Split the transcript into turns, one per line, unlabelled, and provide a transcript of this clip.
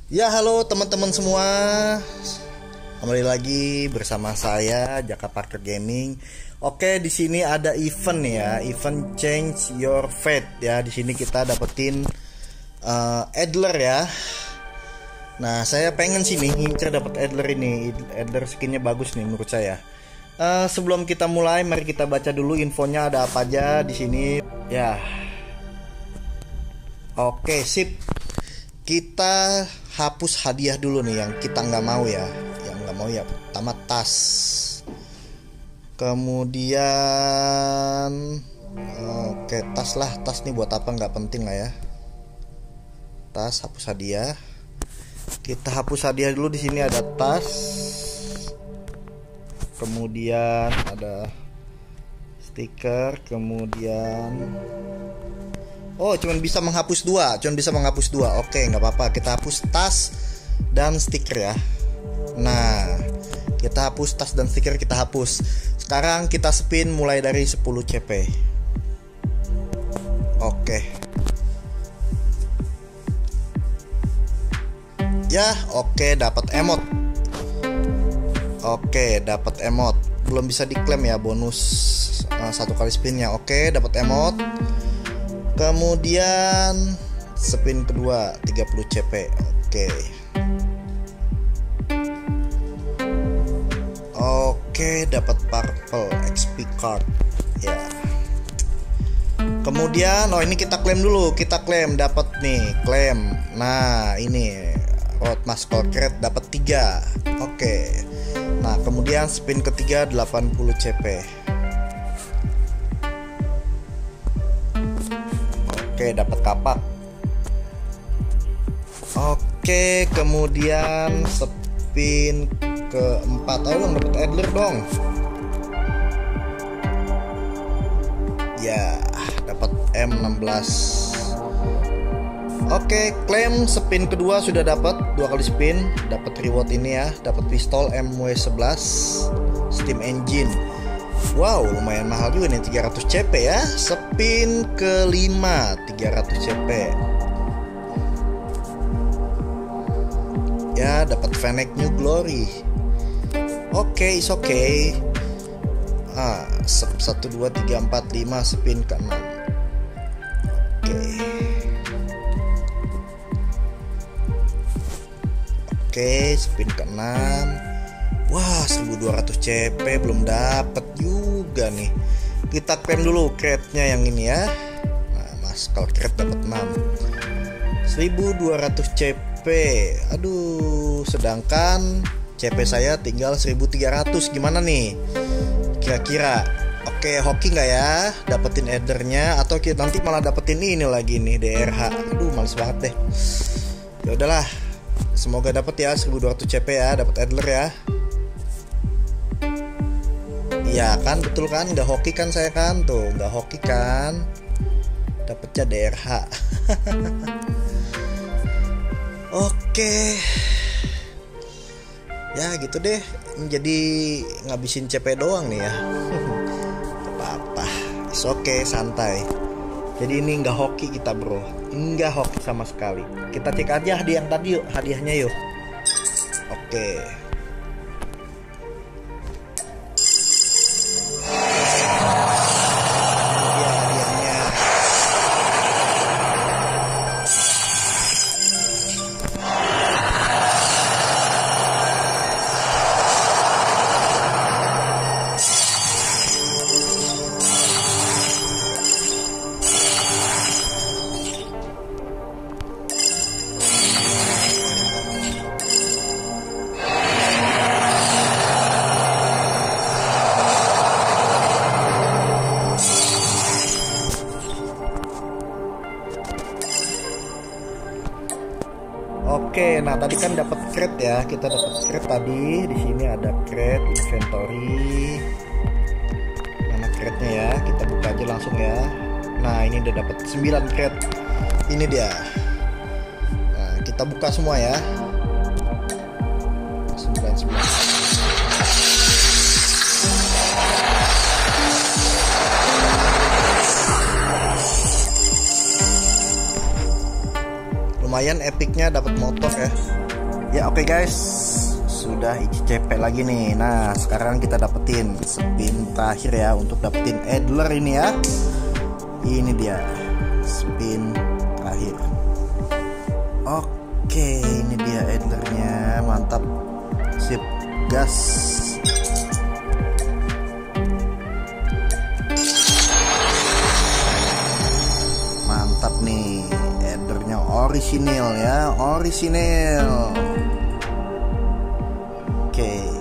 Ya, halo teman-teman semua. Kembali lagi bersama saya Jaka Parker Gaming. Oke, di sini ada event ya, event Change Your Fate ya. Di sini kita dapetin Adler ya. Nah, saya pengen sini ngincer dapat Adler ini. Adler skinnya bagus nih menurut saya. Sebelum kita mulai, mari kita baca dulu infonya ada apa aja di sini ya. Oke, sip. Kita hapus hadiah dulu nih yang kita nggak mau ya. Yang nggak mau ya pertama tas. Kemudian oke, tas lah. Tas nih buat apa, nggak penting lah ya. Tas, hapus hadiah. Kita hapus hadiah dulu. Di sini ada tas. Kemudian ada stiker. Kemudian cuman bisa menghapus dua. Oke, nggak apa-apa. Kita hapus tas dan stiker ya. Nah, kita hapus tas dan stiker, kita hapus. Sekarang kita spin mulai dari 10 CP. Oke. Ya, oke, dapat emot. Oke, dapat emot. Belum bisa diklaim ya bonus satu kali spinnya. Oke, dapat emot. Kemudian spin kedua 30 CP. Oke, dapat purple XP card ya. Kemudian ini kita klaim dulu. Kita klaim dapat nih, klaim. Nah, ini Road Mascot Crate dapat 3. Oke. Nah, kemudian spin ketiga 80 CP. Oke, dapat kapak. Oke, kemudian spin keempat. Ayo dong, dapat Adler dong. Ya, dapat M16. Oke, klaim spin kedua sudah dapat 2 kali spin, dapat reward ini ya, dapat pistol MW11 Steam Engine. Wow, lumayan mahal juga nih, 300 CP ya. Spin kelima 300 CP. Ya, dapat Fennec New Glory. Oke, is okay. 1 2 3 4 5 spin ke 6. Oke, spin ke 6. Wah, 1200 CP belum dapat juga nih. Kita klaim dulu crate-nya yang ini ya. Nah, Mascot Crate dapat 6. 1200 CP. Aduh, sedangkan CP saya tinggal 1300. Gimana nih? Kira-kira oke, hoki nggak ya dapetin Adlernya, atau kita nanti malah dapetin ini lagi nih, DRH. Aduh, males banget deh. Ya udahlah. Semoga dapat ya 1200 CP ya, dapat Adler ya. Iya kan, betul kan, nggak hoki kan saya kan, tuh nggak hoki kan, dapetnya DRH. Oke, ya gitu deh, jadi ngabisin CP doang nih ya. Apa-apa, it's okay, santai. Jadi ini nggak hoki kita bro, nggak hoki sama sekali. Kita cek aja hadiah yang tadi yuk, hadiahnya yuk. Oke. Oke, nah tadi kan dapat crate ya, kita dapat crate tadi. Di sini ada crate inventory. Mana crate-nya ya? Kita buka aja langsung ya. Nah, ini udah dapat 9 crate. Ini dia. Nah, kita buka semua ya. 9. lumayan epicnya dapat motor ya. Ya oke guys, sudah ICCP lagi nih. Nah sekarang kita dapetin spin terakhir ya untuk dapetin Adler ini ya. Ini dia spin terakhir. Oke, ini dia Adlernya, mantap, sip, gas. Mantap nih, Adlernya orisinil ya, orisinil. Oke.